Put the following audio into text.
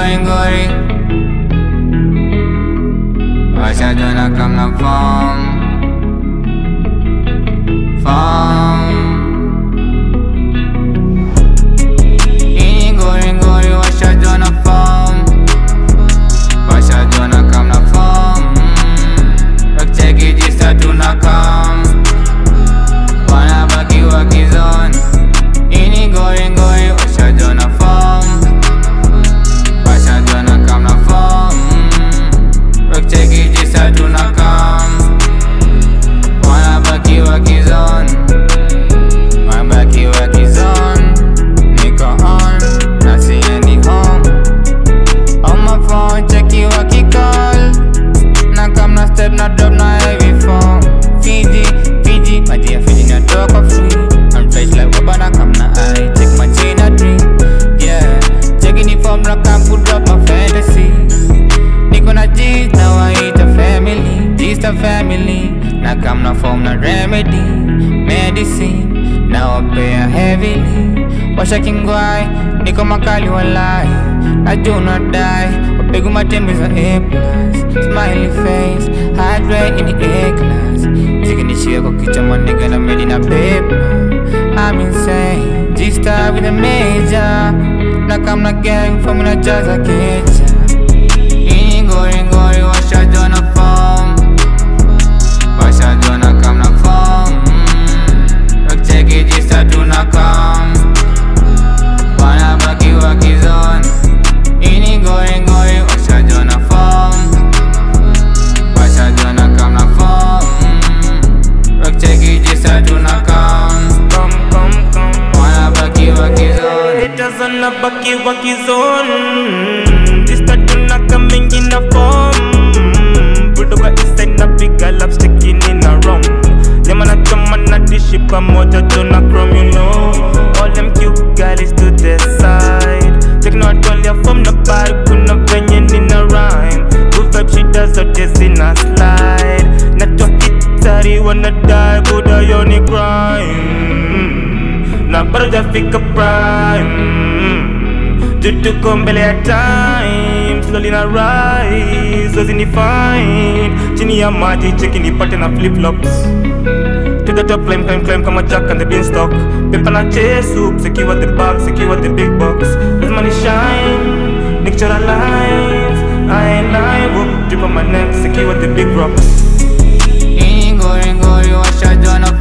ngori washajona kamna form ini ngori washajona form washajona kamna form wakcheki jista tunakam wanabaki wakizon ini ngori washajona form washajona kamna form wakcheki jista tunakam wanabaki wakizon niko on na siendi home on my phone cheki wakicall na kamna step na drop na heavy phone Fiji maji Fiji na toka free on flight like wabana kamna I check my chain a drink yeah checking the form na come put drop my fantasy niko na G's now I eat a family G's a family na kamna form na remedy medicine now I pay heavily washa kingwai niko makali walai I do not die wapegu matembe za A+, smiley face hydrate in the A class zikinishia kwa kichwa manega na medi na paper I'm insane G-star with a major na kamna gang from na jaza kecha ini ngori washajona form washajona kamna form wakcheki jista tunakam wanabaki wakizon ini ngori washajona form washajona kamna form wakcheki jista tunakam wanabaki wakizon itazana baki wakizon jista tunakam mingi na form budoka isai na piga lipstick in a rum Nyama na choma na dishi pamoja tuna chrome you know all them cute girls to the side checking out all your form na bari kuna venye nina rhyme good vibe she does zote zina slide na to hitari wanna die buda yoni crime na bado jafika prime tuko mbele ya time slowly na rise wazini fine chini ya maji cheki nipate na flip flops to the top climb kama Jack and the Beanstalk pepa na chase soup secure the bag secure the big box let money shine picture lines I ain't lying drip on my neck secure the big rocks ini ngori washajona